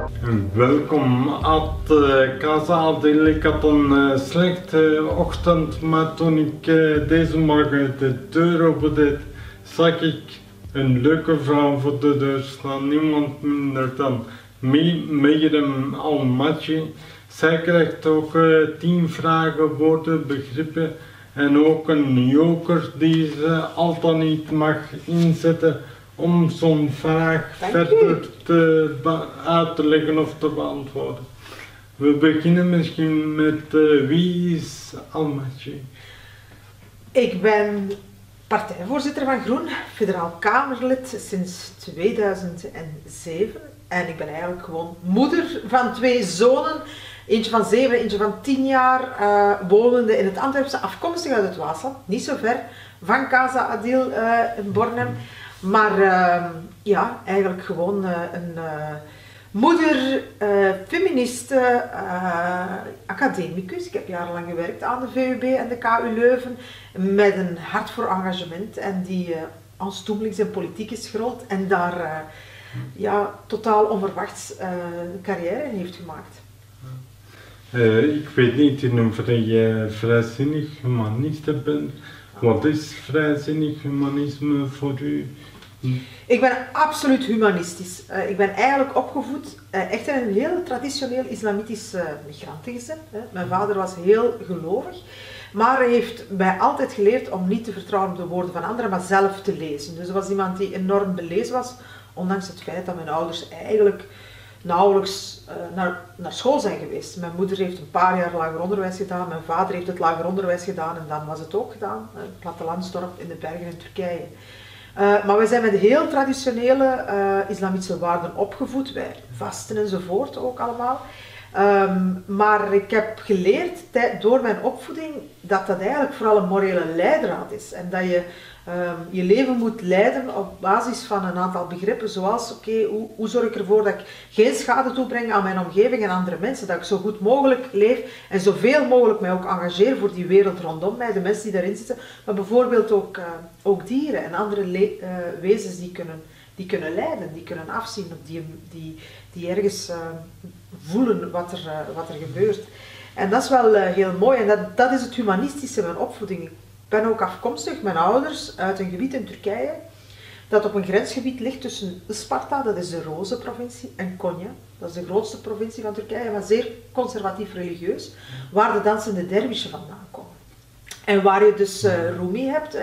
Welkom at Casa Adil. Ik had een slechte ochtend, maar toen ik deze morgen de deur opendeed, zag ik een leuke vrouw voor de deur staan. Niemand minder dan Miriam Almaty. Zij krijgt ook 10 vragen, woorden, begrippen en ook een joker die ze al dan niet mag inzetten om zo'n vraag verder uit te leggen of te beantwoorden. We beginnen misschien met wie is Almaty? Ik ben partijvoorzitter van Groen, federaal Kamerlid sinds 2007 en ik ben eigenlijk gewoon moeder van 2 zonen. Eentje van 7, eentje van 10 jaar, wonende in het Antwerpse, afkomstig uit het Waasland, niet zo ver van Casa Adil in Bornem. Maar ja, eigenlijk gewoon een moeder, feministe, academicus. Ik heb jarenlang gewerkt aan de VUB en de KU Leuven met een hart voor engagement en die aanstonds in politiek is gerold en daar ja, totaal onverwachts een carrière in heeft gemaakt. Ik weet niet in hoeverre je vrijzinnig humaniste bent. Wat is vrijzinnig humanisme voor u? Ik ben absoluut humanistisch. Ik ben eigenlijk opgevoed echt in een heel traditioneel islamitisch migrantengezin. Mijn vader was heel gelovig, maar hij heeft mij altijd geleerd om niet te vertrouwen op de woorden van anderen, maar zelf te lezen. Dus er was iemand die enorm belezen was, ondanks het feit dat mijn ouders eigenlijk nauwelijks naar school zijn geweest. Mijn moeder heeft een paar jaar lager onderwijs gedaan, mijn vader heeft het lager onderwijs gedaan en dan was het ook gedaan, een plattelandsdorp in de bergen in Turkije. Maar wij zijn met heel traditionele islamitische waarden opgevoed, wij vasten enzovoort ook allemaal. Maar ik heb geleerd door mijn opvoeding dat dat eigenlijk vooral een morele leidraad is. En dat je je leven moet leiden op basis van een aantal begrippen zoals, oké, hoe zorg ik ervoor dat ik geen schade toebreng aan mijn omgeving en andere mensen, dat ik zo goed mogelijk leef en zoveel mogelijk mij ook engageer voor die wereld rondom mij, de mensen die daarin zitten, maar bijvoorbeeld ook dieren en andere wezens die kunnen lijden, die kunnen afzien, die ergens voelen wat er gebeurt. En dat is wel heel mooi en dat is het humanistische in mijn opvoeding. Ik ben ook afkomstig, mijn ouders, uit een gebied in Turkije dat op een grensgebied ligt tussen Isparta, dat is de Roze-provincie, en Konya, dat is de grootste provincie van Turkije, maar zeer conservatief religieus, waar de dansende dervischen vandaan komen. En waar je dus Rumi hebt,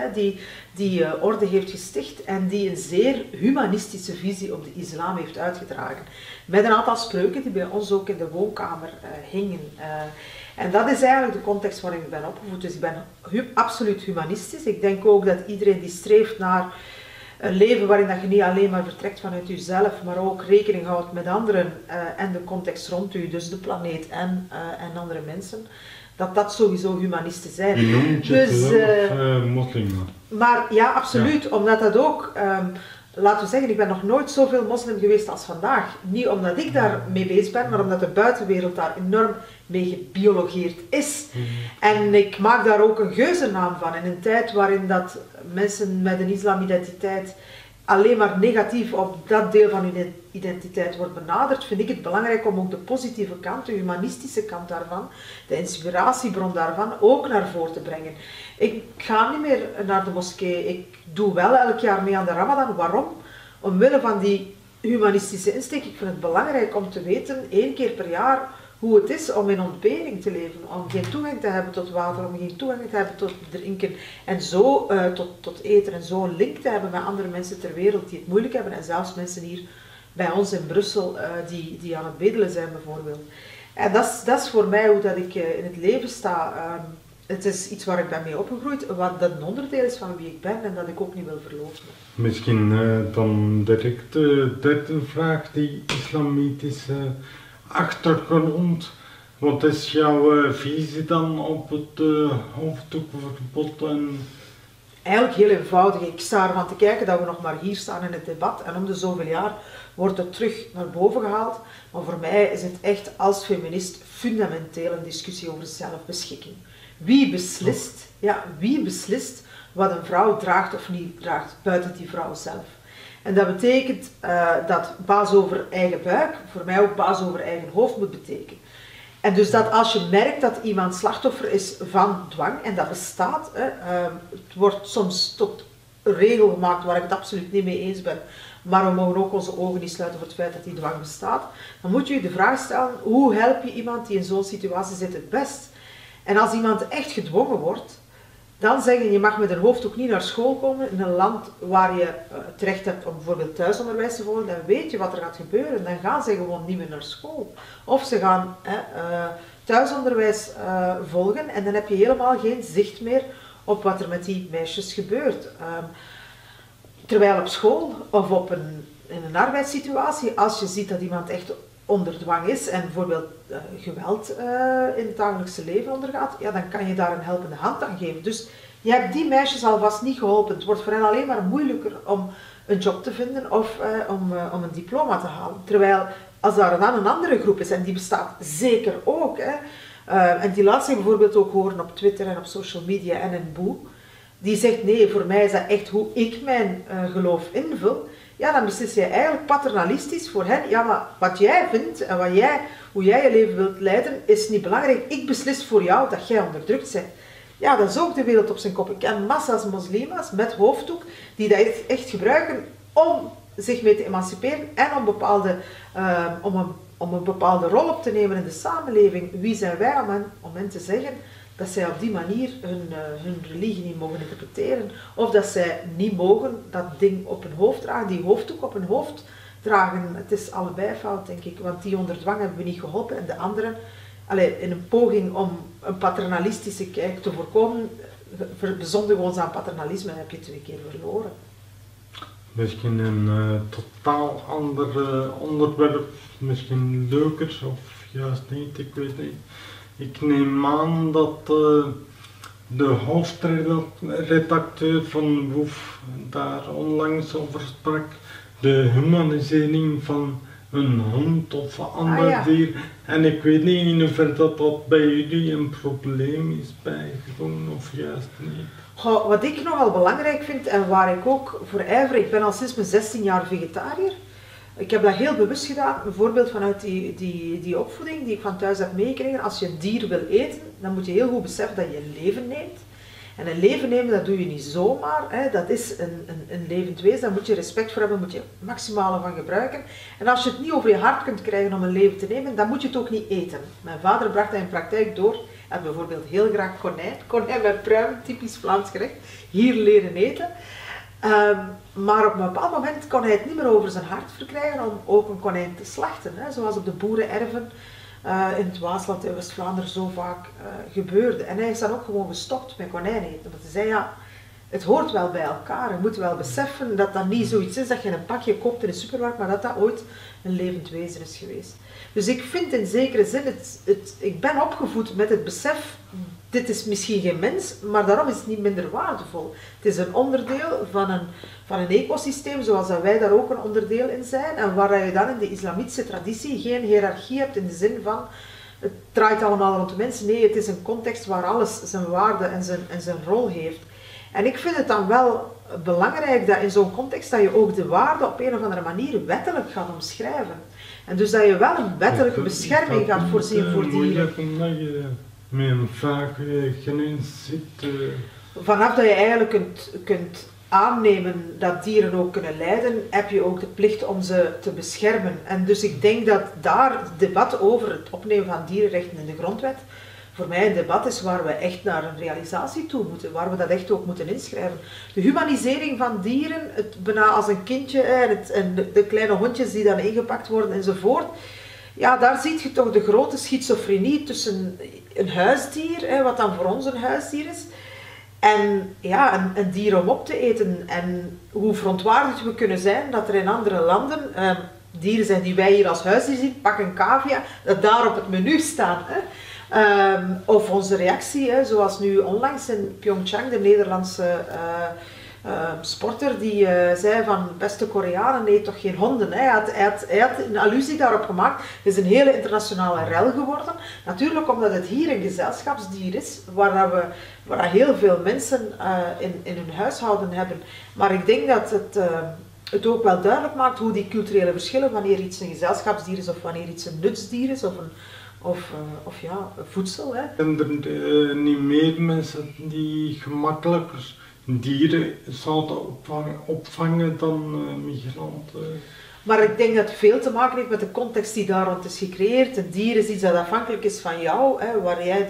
die orde heeft gesticht en die een zeer humanistische visie op de islam heeft uitgedragen. Met een aantal spreuken die bij ons ook in de woonkamer hingen. En dat is eigenlijk de context waarin ik ben opgevoed. Dus ik ben absoluut humanistisch. Ik denk ook dat iedereen die streeft naar een leven waarin dat je niet alleen maar vertrekt vanuit jezelf, maar ook rekening houdt met anderen en de context rond u, dus de planeet en andere mensen, dat sowieso humanisten zijn. Je noemt jezelf moslim. Maar ja, absoluut, ja. Omdat dat ook, laten we zeggen, ik ben nog nooit zoveel moslim geweest als vandaag. Niet omdat ik daar mee bezig ben, maar omdat de buitenwereld daar enorm mee gebiologeerd is. En ik maak daar ook een geuzennaam van. In een tijd waarin dat mensen met een islamidentiteit alleen maar negatief op dat deel van hun identiteit wordt benaderd, vind ik het belangrijk om ook de positieve kant, de humanistische kant daarvan, de inspiratiebron daarvan ook naar voren te brengen. Ik ga niet meer naar de moskee, ik doe wel elk jaar mee aan de Ramadan. Waarom? Omwille van die humanistische insteek. Ik vind het belangrijk om te weten, 1 keer per jaar, hoe het is om in ontbering te leven, om geen toegang te hebben tot water, om geen toegang te hebben tot drinken en zo tot eten en zo een link te hebben met andere mensen ter wereld die het moeilijk hebben en zelfs mensen hier bij ons in Brussel die aan het bedelen zijn bijvoorbeeld. En dat is voor mij hoe dat ik in het leven sta. Het is iets waar ik ben mee opgegroeid, wat dat een onderdeel is van wie ik ben en dat ik ook niet wil verloochenen. Misschien dan direct de derde vraag, die islamitische achtergrond. Wat is jouw visie dan op het hoofddoekverbod? Eigenlijk heel eenvoudig. Ik sta ervan te kijken dat we nog maar hier staan in het debat en om de zoveel jaar wordt het terug naar boven gehaald. Maar voor mij is het echt als feminist fundamenteel een discussie over zelfbeschikking. Wie beslist wat een vrouw draagt of niet draagt, buiten die vrouw zelf? En dat betekent dat baas over eigen buik, voor mij ook baas over eigen hoofd moet betekenen. En dus dat als je merkt dat iemand slachtoffer is van dwang, en dat bestaat, het wordt soms tot een regel gemaakt waar ik het absoluut niet mee eens ben, maar we mogen ook onze ogen niet sluiten voor het feit dat die dwang bestaat, dan moet je je de vraag stellen, hoe help je iemand die in zo'n situatie zit het best? En als iemand echt gedwongen wordt, dan zeggen je mag met een hoofddoek niet naar school komen in een land waar je het recht hebt om bijvoorbeeld thuisonderwijs te volgen, dan weet je wat er gaat gebeuren. Dan gaan ze gewoon niet meer naar school. Of ze gaan thuisonderwijs volgen en dan heb je helemaal geen zicht meer op wat er met die meisjes gebeurt. Terwijl op school of in een arbeidssituatie, als je ziet dat iemand echt onder dwang is en bijvoorbeeld geweld in het dagelijkse leven ondergaat, ja, dan kan je daar een helpende hand aan geven. Dus je hebt die meisjes alvast niet geholpen. Het wordt voor hen alleen maar moeilijker om een job te vinden of om een diploma te halen. Terwijl als daar dan een andere groep is, en die bestaat zeker ook, en die laat zich bijvoorbeeld ook horen op Twitter en op social media en in Boe, die zegt nee, voor mij is dat echt hoe ik mijn geloof invul. Ja, dan beslis je eigenlijk paternalistisch voor hen. Ja, maar wat jij vindt en hoe jij je leven wilt leiden, is niet belangrijk. Ik beslis voor jou dat jij onderdrukt bent. Ja, dat is ook de wereld op zijn kop. Ik ken massa's moslima's met hoofddoek die dat echt gebruiken om zich mee te emanciperen en om een bepaalde rol op te nemen in de samenleving. Wie zijn wij om hen te zeggen dat zij op die manier hun religie niet mogen interpreteren, of dat zij niet mogen dat ding op hun hoofd dragen, die hoofddoek op hun hoofd dragen. Het is allebei fout, denk ik, want die onder dwang hebben we niet geholpen en de anderen, in een poging om een paternalistische kijk te voorkomen, bezondigen we ons aan paternalisme en heb je 2 keer verloren. Misschien een totaal ander onderwerp, misschien leuker of juist niet, ik weet niet. Ik neem aan dat de hoofdredacteur van Woef daar onlangs over sprak, de humanisering van een hond of ander dier. En ik weet niet in hoeverre dat bij jullie een probleem is bijgekomen of juist niet. Goh, wat ik nogal belangrijk vind en waar ik ook voor ijver, ik ben al sinds mijn 16 jaar vegetariër. Ik heb dat heel bewust gedaan, bijvoorbeeld vanuit die opvoeding die ik van thuis heb meegekregen. Als je een dier wil eten, dan moet je heel goed beseffen dat je een leven neemt. En een leven nemen, dat doe je niet zomaar. Hè. Dat is een levend wezen, daar moet je respect voor hebben, moet je maximale van gebruiken. En als je het niet over je hart kunt krijgen om een leven te nemen, dan moet je het ook niet eten. Mijn vader bracht dat in praktijk door. Hij had bijvoorbeeld heel graag konijn met pruim, typisch Vlaams gerecht, hier leren eten. Maar op een bepaald moment kon hij het niet meer over zijn hart verkrijgen om ook een konijn te slachten, hè, zoals op de boerenerven in het Waasland en West-Vlaanderen zo vaak gebeurde. En hij is dan ook gewoon gestopt met konijn eten, want hij zei ja, het hoort wel bij elkaar. Je moet wel beseffen dat dat niet zoiets is dat je een pakje koopt in de supermarkt, maar dat dat ooit een levend wezen is geweest. Dus ik vind in zekere zin, ik ben opgevoed met het besef, dit is misschien geen mens, maar daarom is het niet minder waardevol. Het is een onderdeel van een ecosysteem, zoals dat wij daar ook een onderdeel in zijn, en waar je dan in de islamitische traditie geen hiërarchie hebt in de zin van, het draait allemaal rond de mensen. Nee, het is een context waar alles zijn waarde en zijn rol heeft. En ik vind het dan wel belangrijk dat in zo'n context dat je ook de waarde op een of andere manier wettelijk gaat omschrijven. En dus dat je wel een wettelijke bescherming gaat voorzien voor dieren. Moeilijk omdat je met een vage grens zit. Vanaf dat je eigenlijk kunt aannemen dat dieren ook kunnen lijden, heb je ook de plicht om ze te beschermen. En dus ik denk dat daar het debat over het opnemen van dierenrechten in de grondwet voor mij een debat is waar we echt naar een realisatie toe moeten, waar we dat echt ook moeten inschrijven. De humanisering van dieren, het bijna als een kindje en de kleine hondjes die dan ingepakt worden enzovoort. Ja, daar zie je toch de grote schizofrenie tussen een huisdier, wat dan voor ons een huisdier is, en ja, een dier om op te eten. En hoe verontwaardigd we kunnen zijn dat er in andere landen dieren zijn die wij hier als huisdier zien, pak een cavia, dat daar op het menu staan. Of onze reactie, zoals nu onlangs in Pyeongchang, de Nederlandse sporter, die zei van beste Koreanen, nee toch geen honden. Hij had een allusie daarop gemaakt. Het is een hele internationale rel geworden. Natuurlijk omdat het hier een gezelschapsdier is, waar heel veel mensen in hun huishouden hebben. Maar ik denk dat het ook wel duidelijk maakt hoe die culturele verschillen, wanneer iets een gezelschapsdier is of wanneer iets een nutsdier is of ja, voedsel. Hè. En er niet meer mensen die gemakkelijker dieren zouden opvangen dan migranten? Maar ik denk dat het veel te maken heeft met de context die daar rond is gecreëerd. Een dier is iets dat afhankelijk is van jou, hè, waar jij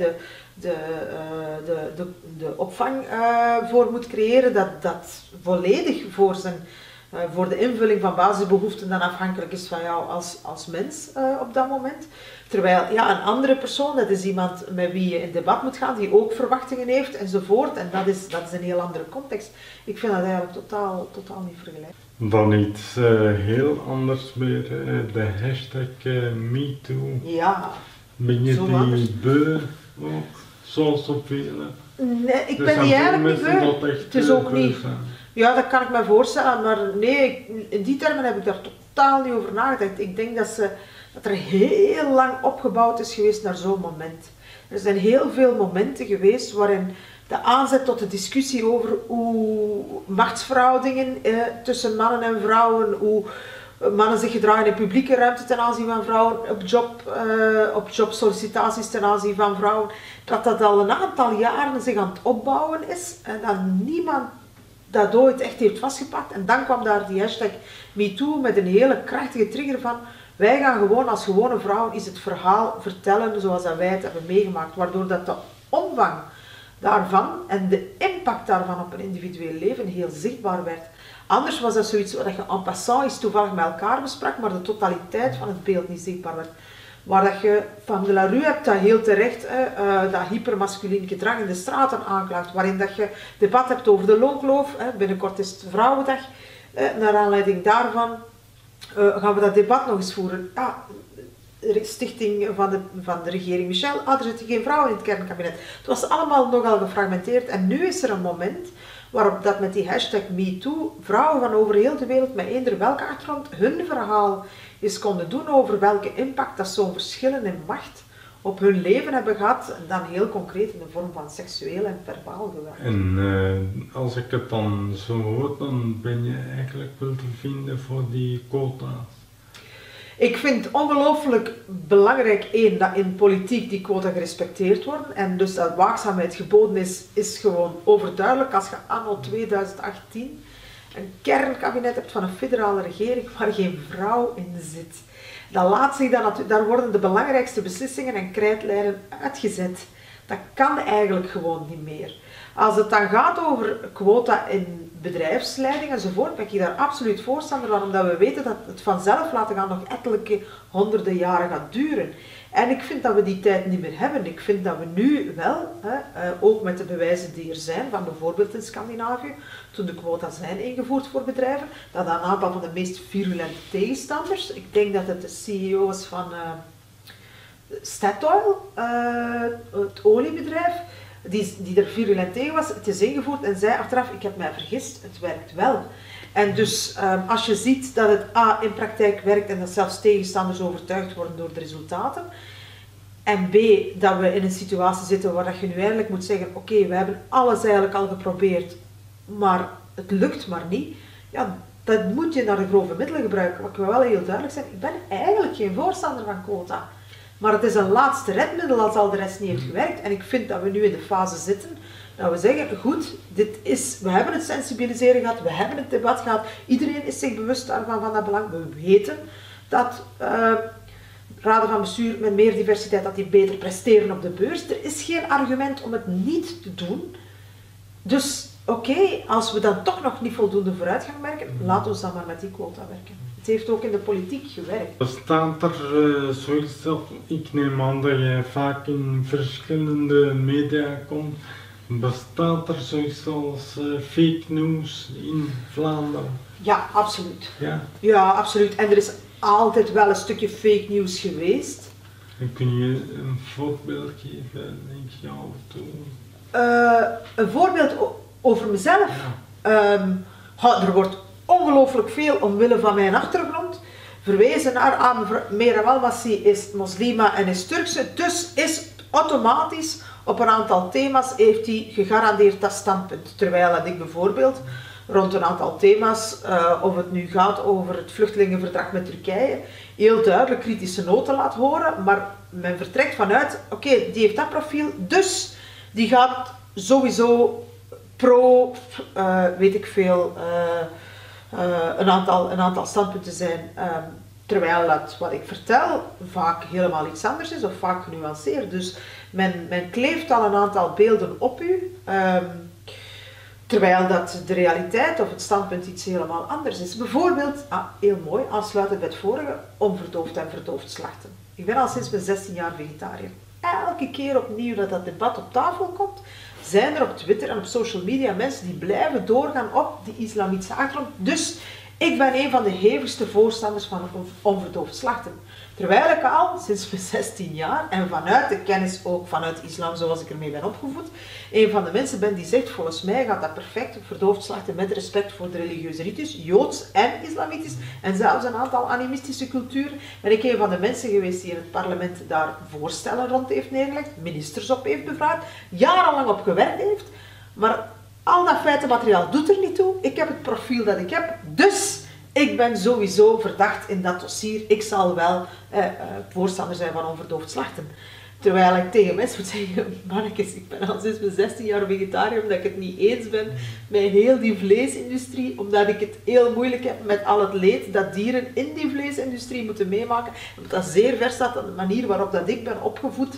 de opvang voor moet creëren, dat volledig voor de invulling van basisbehoeften dan afhankelijk is van jou als mens op dat moment. Terwijl ja, een andere persoon, dat is iemand met wie je in debat moet gaan, die ook verwachtingen heeft enzovoort. En dat is een heel andere context. Ik vind dat eigenlijk totaal niet vergelijkbaar. Dan iets heel anders weer, de hashtag MeToo. Ja. Ben je Zo die anders. beu ook, zoals zoveel? Nee, ik ben die eigenlijk niet beu. Het is ook niet. Ja, dat kan ik me voorstellen, maar nee, in die termen heb ik daar totaal niet over nagedacht. Ik denk dat er heel lang opgebouwd is geweest naar zo'n moment. Er zijn heel veel momenten geweest waarin de aanzet tot de discussie over hoe machtsverhoudingen tussen mannen en vrouwen, hoe mannen zich gedragen in publieke ruimte ten aanzien van vrouwen, op jobsollicitaties ten aanzien van vrouwen, dat al een aantal jaren zich aan het opbouwen is en dat niemand dat ooit echt heeft vastgepakt. En dan kwam daar die hashtag MeToo met een hele krachtige trigger van wij gaan gewoon als gewone vrouwen eens het verhaal vertellen zoals dat wij het hebben meegemaakt, waardoor dat de omvang daarvan en de impact daarvan op een individueel leven heel zichtbaar werd. Anders was dat zoiets wat je en passant eens toevallig met elkaar besprak, maar de totaliteit van het beeld niet zichtbaar werd. Waar dat je van de La Rue hebt dat heel terecht dat hypermasculien gedrag in de straten aanklaagt, waarin dat je debat hebt over de loonkloof, binnenkort is het Vrouwendag, naar aanleiding daarvan gaan we dat debat nog eens voeren. De stichting van de regering Michel, er zitten geen vrouwen in het kernkabinet. Het was allemaal nogal gefragmenteerd en nu is er een moment waarop dat met die hashtag MeToo vrouwen van over heel de wereld met eender welke achtergrond hun verhaal eens konden doen over welke impact dat zo'n verschillen in macht op hun leven hebben gehad, en dan heel concreet in de vorm van seksueel en verbaal geweld. En als ik het dan zo hoor, dan ben je eigenlijk wel te vinden voor die quota's. Ik vind het ongelooflijk belangrijk, dat in politiek die quota gerespecteerd worden en dus dat waakzaamheid geboden is gewoon overduidelijk. Als je anno 2018 een kernkabinet hebt van een federale regering waar geen vrouw in zit, daar worden de belangrijkste beslissingen en krijtlijnen uitgezet. Dat kan eigenlijk gewoon niet meer. Als het dan gaat over quota in bedrijfsleiding enzovoort, ben ik daar absoluut voorstander van, omdat we weten dat het vanzelf laten gaan nog ettelijke honderden jaren gaat duren. En ik vind dat we die tijd niet meer hebben. Ik vind dat we nu wel, ook met de bewijzen die er zijn, van bijvoorbeeld in Scandinavië, toen de quota zijn ingevoerd voor bedrijven, dat een aantal van de meest virulente tegenstanders, ik denk dat het de CEO is van Statoil, het oliebedrijf, die er virulent tegen was, het is ingevoerd en zei achteraf, ik heb mij vergist, het werkt wel. En dus als je ziet dat het in praktijk werkt en dat zelfs tegenstanders overtuigd worden door de resultaten, en B, dat we in een situatie zitten waar je nu eindelijk moet zeggen, oké, we hebben alles eigenlijk al geprobeerd, maar het lukt maar niet, ja, dan moet je naar de grove middelen gebruiken. Wat ik wel heel duidelijk zijn, ik ben eigenlijk geen voorstander van quota. Maar het is een laatste redmiddel als al de rest niet heeft gewerkt. En ik vind dat we nu in de fase zitten dat we zeggen, goed, we hebben het sensibiliseren gehad, we hebben het debat gehad, iedereen is zich bewust daarvan van dat belang. We weten dat raden van bestuur met meer diversiteit, dat die beter presteren op de beurs. Er is geen argument om het niet te doen. Dus oké, als we dan toch nog niet voldoende vooruitgang merken, laten we dan maar met die quota werken. Het heeft ook in de politiek gewerkt. Bestaat er zoiets, ik neem aan dat je vaak in verschillende media komt, bestaat er zoiets als fake news in Vlaanderen? Ja, absoluut. Ja? Ja, absoluut. En er is altijd wel een stukje fake news geweest. En kun je een voorbeeld geven, denk je, af en toe? Een voorbeeld over mezelf. Ja. Er wordt ongelooflijk veel omwille van mijn achtergrond verwezen naar Meera Almassi is moslima en is Turkse, dus is automatisch op een aantal thema's heeft hij gegarandeerd dat standpunt. Terwijl dat ik bijvoorbeeld rond een aantal thema's, of het nu gaat over het vluchtelingenverdrag met Turkije, heel duidelijk kritische noten laat horen, maar men vertrekt vanuit, oké, die heeft dat profiel, dus die gaat sowieso pro, weet ik veel, een aantal standpunten zijn, terwijl dat wat ik vertel vaak helemaal iets anders is of vaak genuanceerd. Dus men kleeft al een aantal beelden op u, terwijl dat de realiteit of het standpunt iets helemaal anders is. Bijvoorbeeld, heel mooi, aansluitend bij het vorige, onverdoofd en verdoofd slachten. Ik ben al sinds mijn 16 jaar vegetariër. Elke keer opnieuw dat debat op tafel komt, zijn er op Twitter en op social media mensen die blijven doorgaan op die islamitische achtergrond. Dus ik ben een van de hevigste voorstanders van onverdoofd slachten. Terwijl ik al sinds mijn 16 jaar, en vanuit de kennis ook vanuit islam zoals ik ermee ben opgevoed, een van de mensen ben die zegt, volgens mij gaat dat perfect op verdoofd slachten met respect voor de religieuze ritus, joods en islamitisch, en zelfs een aantal animistische culturen. Ben ik een van de mensen geweest die in het parlement daar voorstellen rond heeft neergelegd, ministers op heeft bevraagd, jarenlang op gewerkt heeft, maar al dat feitenmateriaal doet er niet toe. Ik heb het profiel dat ik heb, dus ik ben sowieso verdacht in dat dossier. Ik zal wel voorstander zijn van onverdoofd slachten. Terwijl ik tegen mensen moet zeggen, mannetjes, ik ben al sinds mijn 16 jaar vegetariër, omdat ik het niet eens ben met heel die vleesindustrie, omdat ik het heel moeilijk heb met al het leed dat dieren in die vleesindustrie moeten meemaken. Omdat dat zeer ver staat aan de manier waarop dat ik ben opgevoed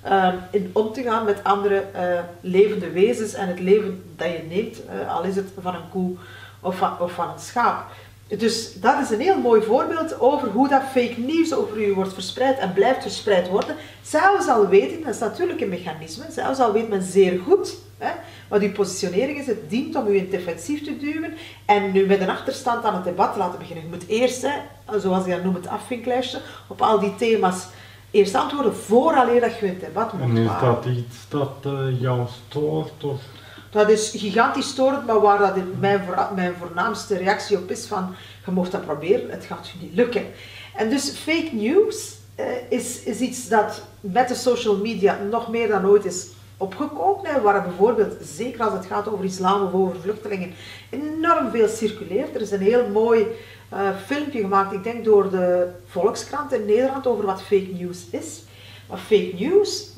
in om te gaan met andere levende wezens en het leven dat je neemt, al is het van een koe of van een schaap. Dus dat is een heel mooi voorbeeld over hoe dat fake nieuws over u wordt verspreid en blijft verspreid worden. Zelfs al weet ik, dat is natuurlijk een mechanisme, zelfs al weet men zeer goed wat uw positionering is, het dient om u in het defensief te duwen en nu met een achterstand aan het debat te laten beginnen. Je moet eerst, zoals ik dat noem, het afvinklijstje, op al die thema's eerst antwoorden vooraleer dat je in het debat moet En is varen. dat iets dat jou stoort? Of? Dat is gigantisch storend, maar waar dat mijn voornaamste reactie op is van, je mocht dat proberen, het gaat je niet lukken. En dus fake news is iets dat met de social media nog meer dan ooit is opgekomen, waar bijvoorbeeld, zeker als het gaat over islam of over vluchtelingen, enorm veel circuleert. Er is een heel mooi filmpje gemaakt, ik denk door de Volkskrant in Nederland, over wat fake news is. Maar fake news,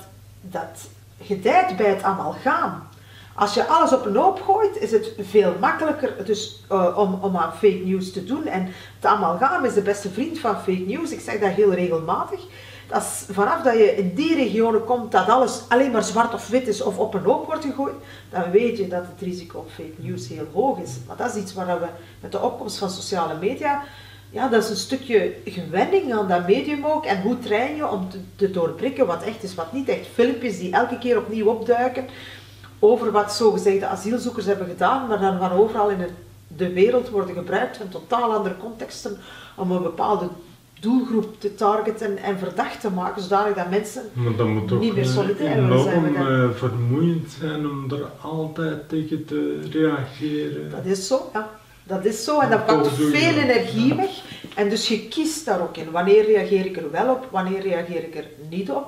dat gedijt bij het amalgaam. Als je alles op een hoop gooit, is het veel makkelijker dus, om aan fake news te doen. En het amalgaam is de beste vriend van fake news. Ik zeg dat heel regelmatig. Dat is, vanaf dat je in die regionen komt dat alles alleen maar zwart of wit is of op een hoop wordt gegooid, dan weet je dat het risico op fake news heel hoog is. Maar dat is iets waar we met de opkomst van sociale media, ja, dat is een stukje gewenning aan dat medium ook. En hoe train je om te doorprikken wat echt is, wat niet echt. Filmpjes die elke keer opnieuw opduiken over wat zogezegde asielzoekers hebben gedaan, maar dan van overal in de wereld worden gebruikt in totaal andere contexten om een bepaalde doelgroep te targeten en verdacht te maken, zodanig dat mensen niet meer solidair willen zijn met hem. Enorm vermoeiend zijn om er altijd tegen te reageren. Dat is zo, ja. Dat is zo en dat pakt veel energie weg. En dus je kiest daar ook in. Wanneer reageer ik er wel op, wanneer reageer ik er niet op.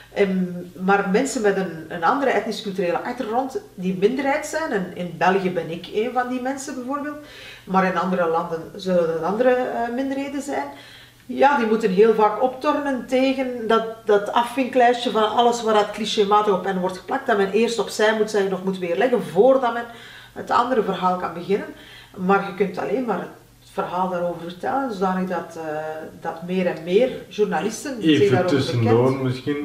Maar mensen met een andere etnisch-culturele achtergrond die minderheid zijn, en in België ben ik een van die mensen bijvoorbeeld, maar in andere landen zullen het andere minderheden zijn, ja, die moeten heel vaak optornen tegen dat afvinklijstje van alles waar dat clichématig op hen wordt geplakt, dat men eerst opzij moet zeggen of moet weerleggen voordat men het andere verhaal kan beginnen. Maar je kunt alleen maar het verhaal daarover vertellen, zodanig dat meer en meer journalisten zich daarover tussendoor bekend misschien,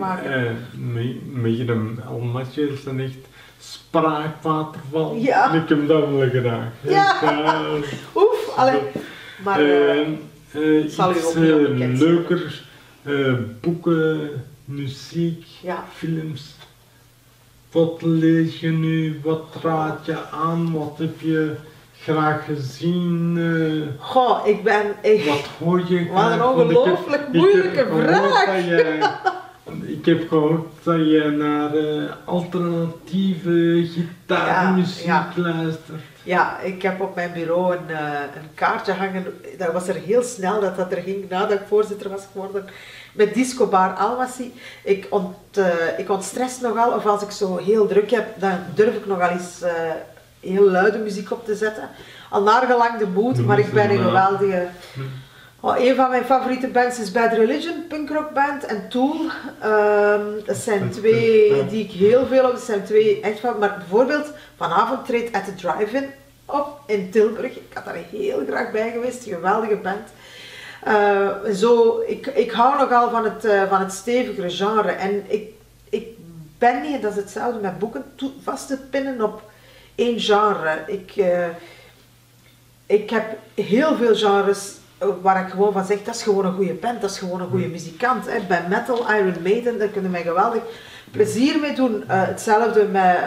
Mirjam Elmatje is dan echt spraakwater van. Ja. Ik heb dat wel graag. Ja. Oef, allee. Maar zal iets u ook niet bekend zijn. leuker, boeken, muziek, Ja. films. Wat lees je nu, wat raad je aan, wat heb je graag gezien? Goh, Wat hoor je graag? Wat een ongelooflijk moeilijke vraag! Ik heb gehoord dat je naar alternatieve gitaarmuziek luistert. Ja, ik heb op mijn bureau een kaartje hangen. Dat was er heel snel dat er ging, nadat ik voorzitter was geworden, met Disco Bar Almaty. Ik ontstress nogal, of als ik zo heel druk heb, dan durf ik nogal eens heel luide muziek op te zetten. Al naargelang de mood, maar ik ben een geweldige... een van mijn favoriete bands is Bad Religion, punkrockband, en Tool. Dat zijn twee die ik heel veel op, dat zijn twee echt van, maar bijvoorbeeld vanavond treedt At The Drive-In op in Tilburg. Ik had daar heel graag bij geweest, een geweldige band. Ik hou nogal van het stevigere genre en ik ben niet, dat is hetzelfde met boeken, vast te pinnen op één genre. Ik heb heel veel genres waar ik gewoon van zeg, dat is gewoon een goede band, dat is gewoon een goede muzikant. Hè. Bij metal, Iron Maiden, daar kunnen wij geweldig plezier mee doen. Hetzelfde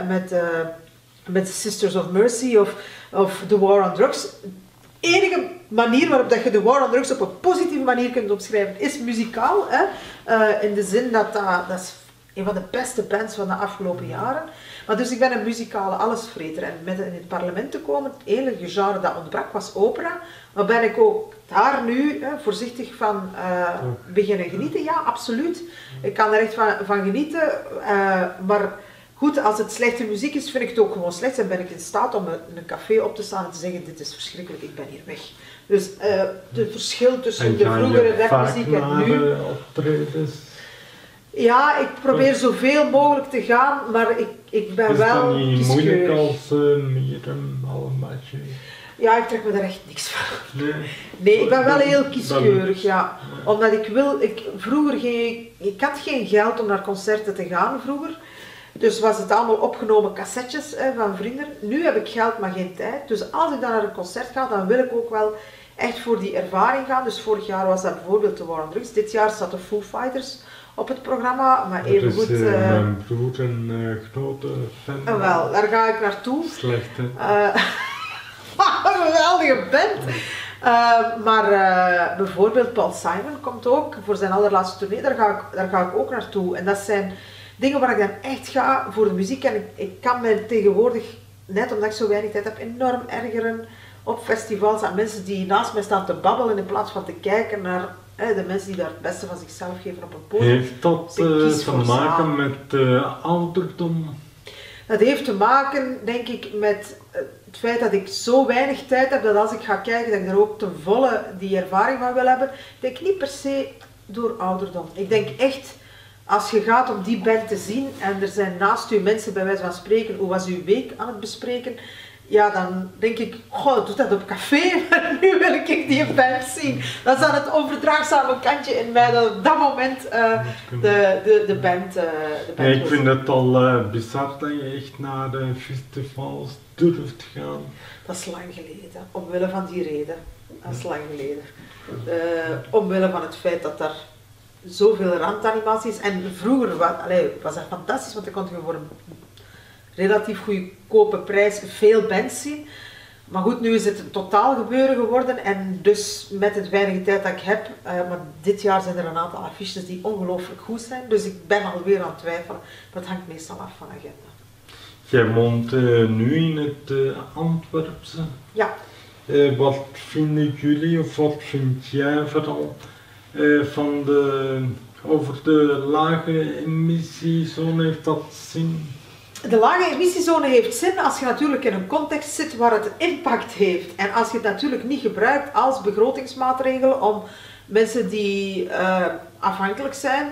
met Sisters of Mercy of The War on Drugs. De enige manier waarop dat je The War on Drugs op een positieve manier kunt opschrijven is muzikaal. Hè. In de zin dat is een van de beste bands van de afgelopen jaren. Maar dus ik ben een muzikale allesvreter en met in het parlement te komen, het enige genre dat ontbrak was opera. Maar ben ik ook daar nu voorzichtig van beginnen genieten? Ja, absoluut. Ik kan er echt van genieten. Maar goed, als het slechte muziek is, vind ik het ook gewoon slecht. En ben ik in staat om in een café op te staan en te zeggen, dit is verschrikkelijk, ik ben hier weg. Dus het verschil tussen de vroegere rapmuziek en nu... optredens? Ja, ik probeer zoveel mogelijk te gaan, maar ik ben wel kieskeurig. Is dat niet moeilijk als Miriam Almaty? Ja, ik trek me daar echt niks van. Nee, ik ben wel heel kieskeurig, ja. Omdat vroeger ik had geen geld om naar concerten te gaan vroeger. Dus was het allemaal opgenomen cassettes van vrienden. Nu heb ik geld, maar geen tijd. Dus als ik dan naar een concert ga, dan wil ik ook wel echt voor die ervaring gaan. Dus vorig jaar was dat bijvoorbeeld The War on Drugs. Dit jaar staat de Foo Fighters op het programma, maar even goed... mijn broer een grote fan. Wel, daar ga ik naartoe. Slecht, hè? Een geweldige band. Maar bijvoorbeeld Paul Simon komt ook voor zijn allerlaatste tournee, daar ga ik ook naartoe. En dat zijn dingen waar ik dan echt ga voor de muziek. En ik kan me tegenwoordig, net omdat ik zo weinig tijd heb, enorm ergeren op festivals aan mensen die naast mij staan te babbelen in plaats van te kijken naar de mensen die daar het beste van zichzelf geven op een podium. Heeft dat te maken met ouderdom? Dat heeft te maken, denk ik, met het feit dat ik zo weinig tijd heb dat als ik ga kijken, dat ik er ook ten volle die ervaring van wil hebben. Ik denk niet per se door ouderdom. Ik denk echt, als je gaat om die band te zien en er zijn naast u mensen bij wijze van spreken, hoe was uw week aan het bespreken, ja, dan denk ik, goh, doe dat op café, maar nu wil ik die band zien. Dat is dan het onverdraagzame kantje in mij, dat op dat moment de band ik vind het al bizar dat je echt naar de festivals durft gaan. Dat is lang geleden, omwille van die reden. Dat is lang geleden. Omwille van het feit dat er zoveel randanimaties is. En vroeger was dat fantastisch, want dan kon je voor een relatief goedkope prijs veel bands zien. Maar goed, nu is het een totaal gebeuren geworden en dus met het weinige tijd dat ik heb, maar dit jaar zijn er een aantal affiches die ongelooflijk goed zijn, dus ik ben alweer aan het twijfelen, maar het hangt meestal af van agenda. Jij woont nu in het Antwerpse. Ja. Wat vinden jullie, of wat vind jij vooral over de lage emissiezone, heeft dat zin? De lage emissiezone heeft zin als je natuurlijk in een context zit waar het impact heeft. En als je het natuurlijk niet gebruikt als begrotingsmaatregel om mensen die afhankelijk zijn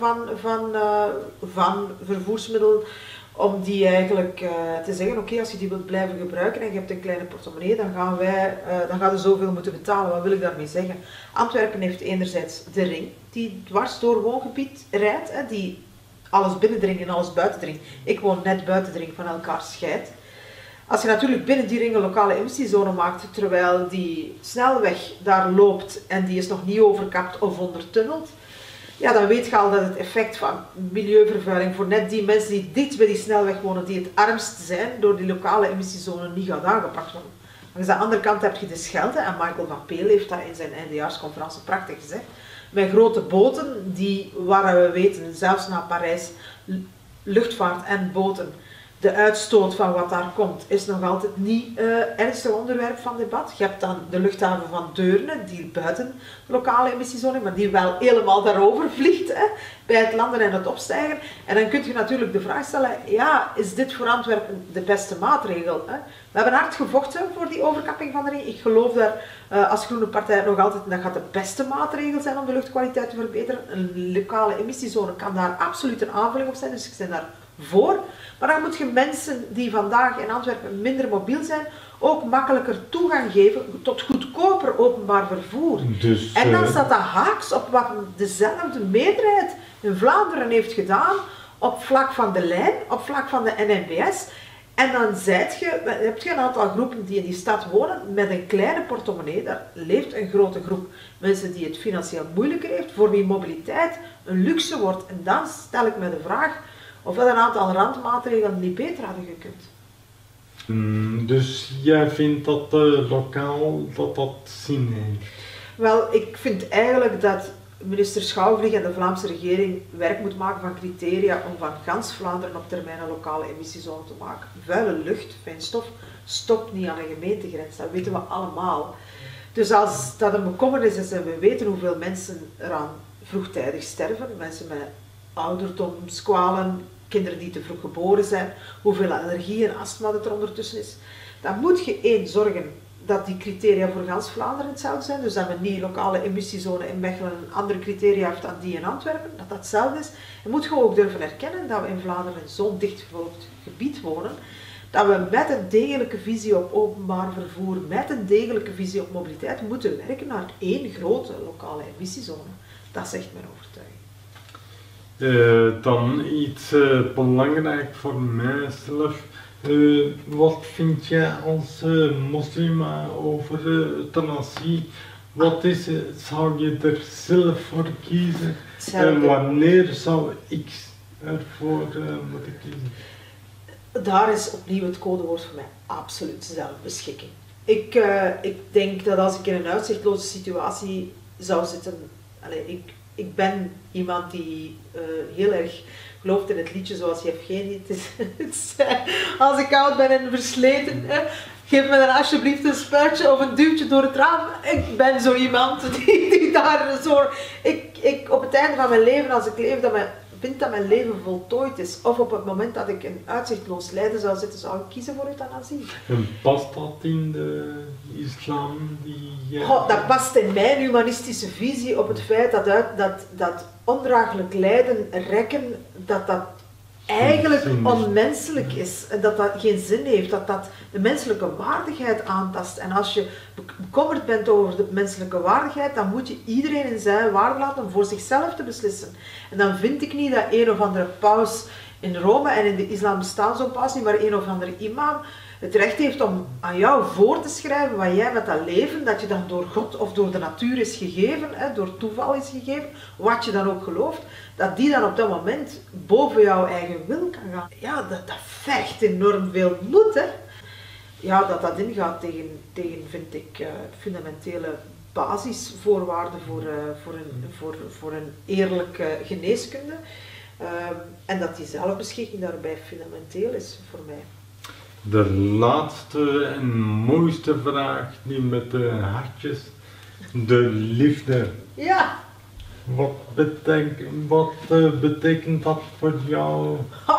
van vervoersmiddelen, om die eigenlijk te zeggen, oké, als je die wilt blijven gebruiken en je hebt een kleine portemonnee, dan gaan we zoveel moeten betalen. Wat wil ik daarmee zeggen? Antwerpen heeft enerzijds de ring, die dwars door woongebied rijdt, die alles binnendringt en alles buitendringt. Ik woon net buitendring, van elkaar scheidt. Als je natuurlijk binnen die ring een lokale emissiezone maakt, terwijl die snelweg daar loopt en die is nog niet overkapt of ondertunneld, ja, dan weet je al dat het effect van milieuvervuiling voor net die mensen die dicht bij die snelweg wonen, die het armst zijn, door die lokale emissiezone niet gaat aangepakt worden. Aan de andere kant heb je de Schelde, en Michael van Peel heeft dat in zijn eindejaarsconferentie prachtig gezegd, met grote boten die, waar we weten, zelfs naar Parijs, luchtvaart en boten, De uitstoot van wat daar komt is nog altijd niet ernstig onderwerp van debat. Je hebt dan de luchthaven van Deurne, die buiten de lokale emissiezone, maar die wel helemaal daarover vliegt, bij het landen en het opstijgen. En dan kun je natuurlijk de vraag stellen, ja, is dit voor Antwerpen de beste maatregel? We hebben hard gevochten voor die overkapping van de ring. Ik geloof daar als Groene Partij nog altijd, dat gaat de beste maatregel zijn om de luchtkwaliteit te verbeteren. Een lokale emissiezone kan daar absoluut een aanvulling op zijn, dus ik ben daar voor. Maar dan moet je mensen die vandaag in Antwerpen minder mobiel zijn, ook makkelijker toegang geven tot goedkoper openbaar vervoer. Dus, en dan staat dat haaks op wat dezelfde meerderheid in Vlaanderen heeft gedaan op vlak van de lijn, op vlak van de NMBS. En dan heb je een aantal groepen die in die stad wonen met een kleine portemonnee. Daar leeft een grote groep mensen die het financieel moeilijker heeft, voor wie mobiliteit een luxe wordt. En dan stel ik me de vraag of dat een aantal randmaatregelen niet beter hadden gekund. Dus jij vindt dat lokaal dat zin heeft? Wel, ik vind eigenlijk dat minister Schouwvlieg en de Vlaamse regering werk moet maken van criteria om van gans Vlaanderen op termijn een lokale emissiezone te maken. Vuile lucht, fijnstof, stopt niet aan een gemeentegrens, dat weten we allemaal. Dus als dat een bekommernis is en we weten hoeveel mensen eraan vroegtijdig sterven, mensen met ouderdomskwalen, kinderen die te vroeg geboren zijn, hoeveel allergie en astma dat er ondertussen is, dan moet je zorgen dat die criteria voor gans Vlaanderen hetzelfde zijn, dus dat we niet lokale emissiezone in Mechelen een andere criteria heeft dan die in Antwerpen, dat dat hetzelfde is. En moet je ook durven erkennen dat we in Vlaanderen in zo'n dichtbevolkt gebied wonen, dat we met een degelijke visie op openbaar vervoer, met een degelijke visie op mobiliteit, moeten werken naar één grote lokale emissiezone. Dat zegt mijn overtuiging. Dan iets belangrijk voor mijzelf. Wat vind jij als moslima over euthanasie? Wat is het? Zou je er zelf voor kiezen? En wanneer zou ik ervoor moeten kiezen? Daar is opnieuw het codewoord voor mij absoluut zelfbeschikking. Ik denk dat als ik in een uitzichtloze situatie zou zitten, ik ben iemand die heel erg gelooft in het liedje zoals Yevgeny het zei. Als ik oud ben en versleten, geef me dan alsjeblieft een spuitje of een duwtje door het raam. Ik ben zo iemand die daar zo... op het einde van mijn leven, als ik leef, vind dat mijn leven voltooid is, of op het moment dat ik in uitzichtloos lijden zou zitten, zou ik kiezen voor euthanasie. En past dat in de islam? Dat past in mijn humanistische visie op het feit dat ondraaglijk lijden, rekken, dat eigenlijk onmenselijk is, en dat geen zin heeft, dat de menselijke waardigheid aantast. En als je bekommerd bent over de menselijke waardigheid, dan moet je iedereen in zijn waarde laten om voor zichzelf te beslissen. En dan vind ik niet dat een of andere paus in Rome, en in de islam bestaat zo'n paus niet, maar een of andere imam, het recht heeft om aan jou voor te schrijven wat jij met dat leven, dat je dan door God of door de natuur is gegeven, door toeval is gegeven, wat je dan ook gelooft, dat die dan op dat moment boven jouw eigen wil kan gaan. Ja, dat vergt enorm veel moed, hè. Ja, dat ingaat tegen vind ik, fundamentele basisvoorwaarden voor een eerlijke geneeskunde. En dat die zelfbeschikking daarbij fundamenteel is voor mij. De laatste en mooiste vraag, die met de hartjes. De liefde. Ja. Wat betekent dat voor jou?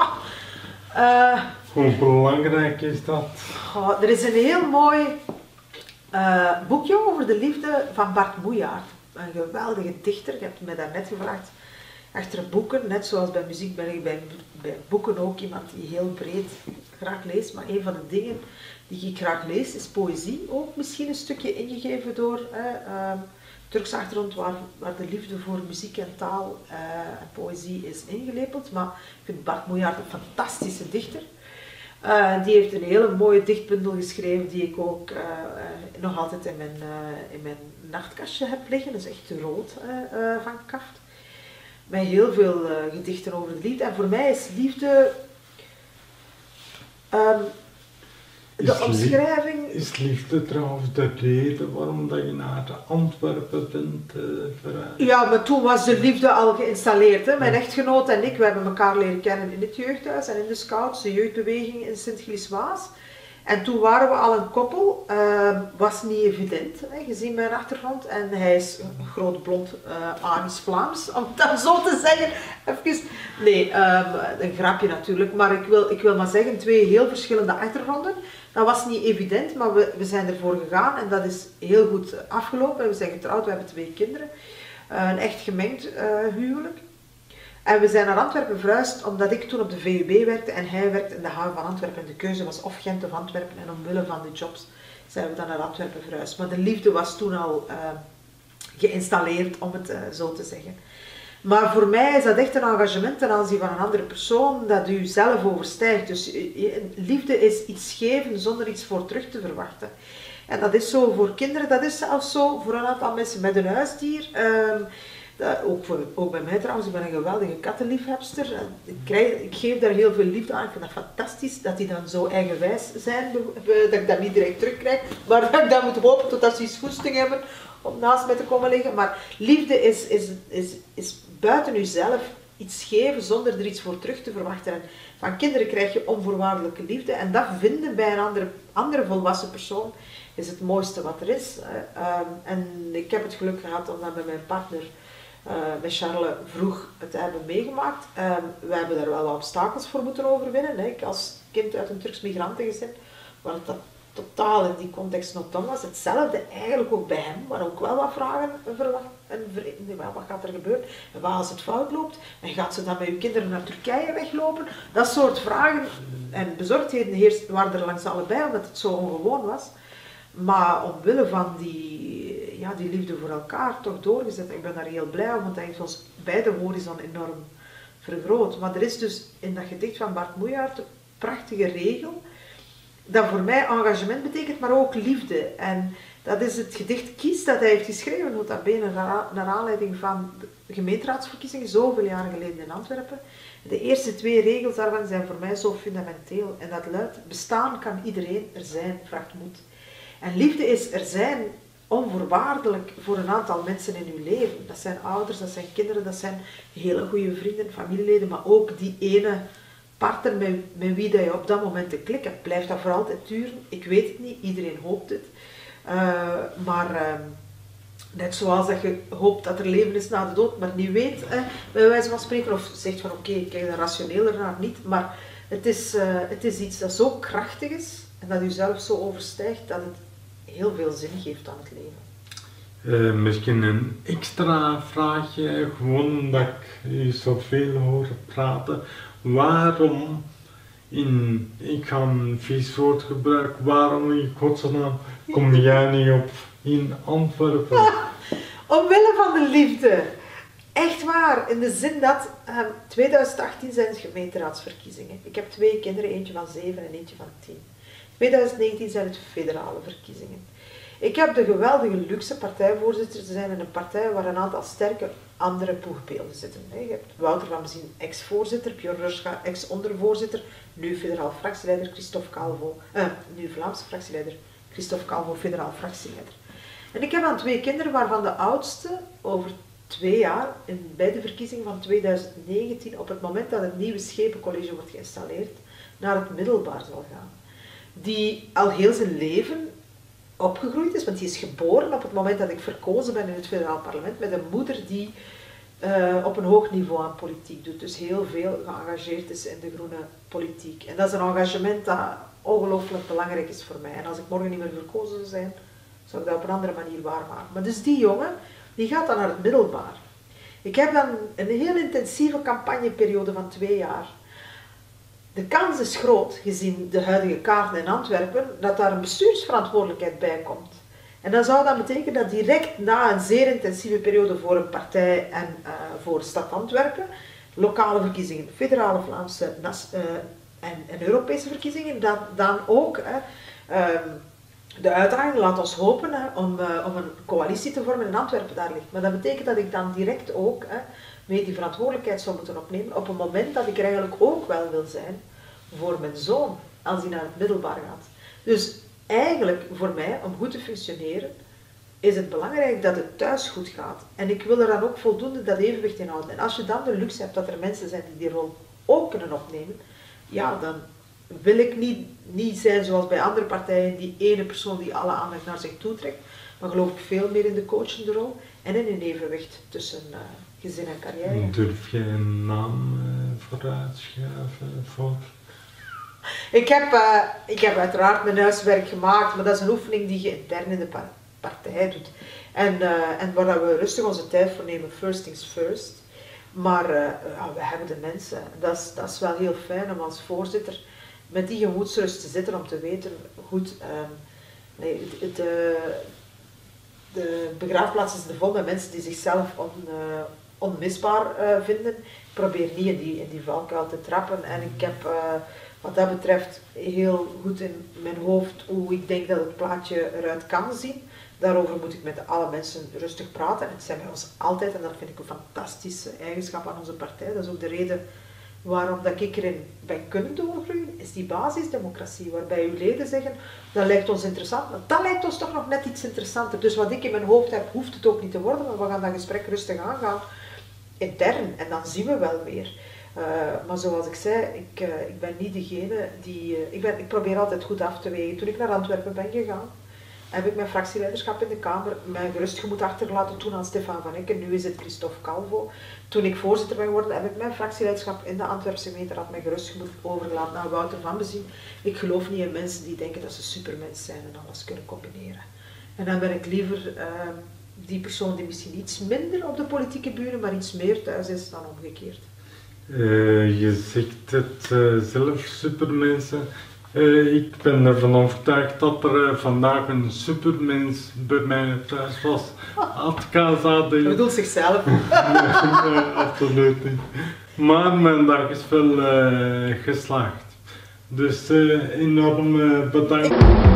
Hoe belangrijk is dat? Er is een heel mooi boekje over de liefde van Bart Moejaert. Een geweldige dichter. Je hebt me daarnet gevraagd achter boeken, net zoals bij muziek ben ik bij boeken ook iemand die heel breed graag leest. Maar een van de dingen die ik graag lees is poëzie. Ook misschien een stukje ingegeven door Turks achtergrond waar de liefde voor muziek en taal en poëzie is ingelepeld. Maar ik vind Bart Moejaert een fantastische dichter. Die heeft een hele mooie dichtbundel geschreven die ik ook nog altijd in mijn nachtkastje heb liggen. Dat is echt rood van kaft. Met heel veel gedichten over de liefde. En voor mij is liefde de omschrijving... Is liefde trouwens de reden waarom dat je naar Antwerpen bent verhuisd? Ja, maar toen was de liefde al geïnstalleerd. Hè. Mijn echtgenoot en ik, we hebben elkaar leren kennen in het jeugdhuis en in de scouts, de jeugdbeweging in Sint-Gilles-Waas. En toen waren we al een koppel, was niet evident, hè, gezien mijn achtergrond. En hij is een groot blond Arisch-Vlaams, om het dan zo te zeggen. Even, nee, een grapje natuurlijk, maar ik wil maar zeggen, twee heel verschillende achtergronden. Dat was niet evident, maar we zijn ervoor gegaan en dat is heel goed afgelopen. We zijn getrouwd, we hebben 2 kinderen, een echt gemengd huwelijk. En we zijn naar Antwerpen verhuisd omdat ik toen op de VUB werkte en hij werkte in de haven van Antwerpen. De keuze was of Gent of Antwerpen en omwille van de jobs zijn we dan naar Antwerpen verhuisd. Maar de liefde was toen al geïnstalleerd, om het zo te zeggen. Maar voor mij is dat echt een engagement ten aanzien van een andere persoon dat u zelf overstijgt. Dus liefde is iets geven zonder iets voor terug te verwachten. En dat is zo voor kinderen, dat is zelfs zo voor een aantal mensen met een huisdier. Ook bij mij trouwens, ik ben een geweldige kattenliefhebster. Ik geef daar heel veel liefde aan. Ik vind dat fantastisch dat die dan zo eigenwijs zijn, dat ik dat niet direct terugkrijg. Maar dat ik dan moet hopen totdat ze iets goesting hebben om naast mij te komen liggen. Maar liefde is buiten jezelf iets geven zonder er iets voor terug te verwachten. En van kinderen krijg je onvoorwaardelijke liefde. En dat vinden bij een andere volwassen persoon is het mooiste wat er is. En ik heb het geluk gehad om dat met mijn partner, met Charles, vroeg het hebben meegemaakt. We hebben daar wel wat obstakels voor moeten overwinnen. Hè. Ik als kind uit een Turks migrantengezin, waar het dat totaal in die context nog dan was. Hetzelfde eigenlijk ook bij hem, maar ook wel wat vragen verwacht. Wat gaat er gebeuren? En wat als het fout loopt? En gaat ze dan met uw kinderen naar Turkije weglopen? Dat soort vragen en bezorgdheden waren er langs allebei, omdat het zo ongewoon was. Maar omwille van die liefde voor elkaar toch doorgezet. Ik ben daar heel blij om, want dat heeft ons beide horizon enorm vergroot. Maar er is dus in dat gedicht van Bart Moejaert een prachtige regel, dat voor mij engagement betekent, maar ook liefde. En dat is het gedicht Kies dat hij heeft geschreven, nota bene naar aanleiding van de gemeenteraadsverkiezingen, zoveel jaren geleden in Antwerpen. De eerste 2 regels daarvan zijn voor mij zo fundamenteel. En dat luidt: bestaan kan iedereen, er zijn vraagt moed. En liefde is er zijn onvoorwaardelijk voor een aantal mensen in uw leven. Dat zijn ouders, dat zijn kinderen, dat zijn hele goede vrienden, familieleden, maar ook die ene partner met wie dat je op dat moment te klikken. Blijft dat voor altijd duren? Ik weet het niet, iedereen hoopt het. Maar net zoals dat je hoopt dat er leven is na de dood, maar niet weet, bij wijze van spreken, of zegt van oké, ik kijk er rationeel naar niet, maar het is iets dat zo krachtig is en dat u zelf zo overstijgt dat het heel veel zin geeft aan het leven. Misschien een extra vraagje, gewoon omdat ik u zoveel hoor praten. Waarom, ik ga een vies woord gebruiken, waarom in godsnaam kom jij niet op in Antwerpen? Omwille van de liefde. Echt waar, in de zin dat 2018 zijn het gemeenteraadsverkiezingen. Ik heb 2 kinderen, eentje van 7 en eentje van 10. 2019 zijn het federale verkiezingen. Ik heb de geweldige luxe partijvoorzitter te zijn in een partij waar een aantal sterke andere boegbeelden zitten. Je hebt Wouter van Bezien, ex-voorzitter, Björn Röschka, ex-ondervoorzitter, nu federaal fractieleider Christophe Calvo, nu Vlaamse fractieleider Christophe Calvo, federaal fractieleider. En ik heb aan 2 kinderen waarvan de oudste over 2 jaar, bij de verkiezing van 2019, op het moment dat het nieuwe Schepencollege wordt geïnstalleerd, naar het middelbaar zal gaan. Die al heel zijn leven opgegroeid is, want die is geboren op het moment dat ik verkozen ben in het federaal parlement met een moeder die op een hoog niveau aan politiek doet. Dus heel veel geëngageerd is in de groene politiek. En dat is een engagement dat ongelooflijk belangrijk is voor mij. En als ik morgen niet meer verkozen zou zijn, zou ik dat op een andere manier waarmaken. Maar dus die jongen, die gaat dan naar het middelbaar. Ik heb dan een heel intensieve campagneperiode van 2 jaar. De kans is groot, gezien de huidige kaarten in Antwerpen, dat daar een bestuursverantwoordelijkheid bij komt. En dat zou dan betekenen dat direct na een zeer intensieve periode voor een partij en voor de stad Antwerpen, lokale verkiezingen, federale, Vlaamse en Europese verkiezingen, dat dan ook de uitdaging, laat ons hopen, om een coalitie te vormen in Antwerpen daar ligt. Maar dat betekent dat ik dan direct ook mee die verantwoordelijkheid zou moeten opnemen op een moment dat ik er eigenlijk ook wel wil zijn voor mijn zoon, als hij naar het middelbaar gaat. Dus eigenlijk voor mij, om goed te functioneren, is het belangrijk dat het thuis goed gaat. En ik wil er dan ook voldoende dat evenwicht in houden. En als je dan de luxe hebt dat er mensen zijn die die rol ook kunnen opnemen, ja, dan wil ik niet zijn zoals bij andere partijen, die ene persoon die alle aandacht naar zich toe trekt, maar geloof ik veel meer in de coachende rol en in een evenwicht tussen gezin en carrière. Durf jij een naam vooruit schuiven voor? Ik heb uiteraard mijn huiswerk gemaakt, maar dat is een oefening die je intern in de partij doet. En waar we rustig onze tijd voor nemen, first things first. Maar we hebben de mensen. Dat is wel heel fijn om als voorzitter met die gemoedsrust te zitten om te weten, goed, de begraafplaats is vol met mensen die zichzelf onmisbaar vinden. Ik probeer niet in die valkuil te trappen en ik heb wat dat betreft heel goed in mijn hoofd hoe ik denk dat het plaatje eruit kan zien. Daarover moet ik met alle mensen rustig praten en het zijn bij ons altijd, en dat vind ik een fantastische eigenschap aan onze partij, dat is ook de reden waarom dat ik erin ben kunnen doorgroeien, is die basisdemocratie, waarbij uw leden zeggen, dat lijkt ons interessant, maar dat lijkt ons toch nog net iets interessanter. Dus wat ik in mijn hoofd heb, hoeft het ook niet te worden, maar we gaan dat gesprek rustig aangaan, intern, en dan zien we wel weer. Maar zoals ik zei, ik ben niet degene die... Ik probeer altijd goed af te wegen. Toen ik naar Antwerpen ben gegaan, heb ik mijn fractieleiderschap in de Kamer mijn gerust gemoed achtergelaten toen aan Stefan van Ecken, nu is het Christophe Calvo. Toen ik voorzitter ben geworden, heb ik mijn fractieleiderschap in de Antwerpse gemeenteraad mijn gerust gemoed overgelaten naar Wouter van Bezien. Ik geloof niet in mensen die denken dat ze supermens zijn en alles kunnen combineren. En dan ben ik liever die persoon die misschien iets minder op de politieke bühne, maar iets meer thuis is dan omgekeerd. Je zegt het zelf, supermensen. Ik ben ervan overtuigd dat er vandaag een supermens bij mij thuis was. Hij bedoelt zichzelf. Nee, absoluut niet. Maar mijn dag is wel geslaagd. Dus enorm bedankt.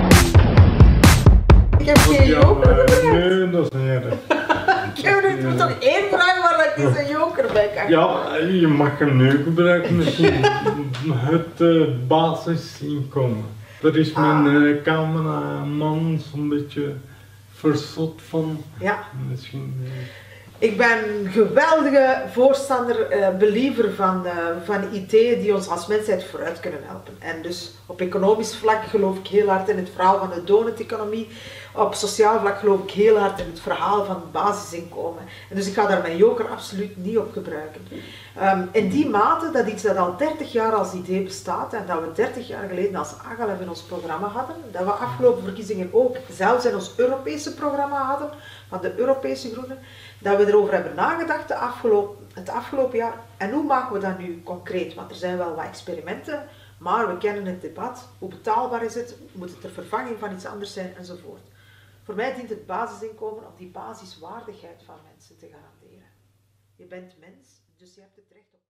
Ik heb geen joker gebruikt. Nee, dat is niet erg. Ik heb nu toch één vraag waar ik eens een joker bij kan. Ja, je mag hem nu gebruiken, misschien het basisinkomen. Daar is mijn cameraman zo'n beetje verzot van. Ja. Misschien. Ik ben een geweldige voorstander, believer van ideeën die ons als mensheid vooruit kunnen helpen. En dus op economisch vlak geloof ik heel hard in het verhaal van de donut-economie. Op sociaal vlak geloof ik heel hard in het verhaal van het basisinkomen. En dus ik ga daar mijn joker absoluut niet op gebruiken. In die mate dat iets dat al 30 jaar als idee bestaat en dat we 30 jaar geleden als AGALEV in ons programma hadden, dat we afgelopen verkiezingen ook zelfs in ons Europese programma hadden, van de Europese Groenen, dat we erover hebben nagedacht het afgelopen jaar. En hoe maken we dat nu concreet? Want er zijn wel wat experimenten, maar we kennen het debat. Hoe betaalbaar is het? Moet het er vervanging van iets anders zijn? Enzovoort. Voor mij dient het basisinkomen om die basiswaardigheid van mensen te garanderen. Je bent mens, dus je hebt het recht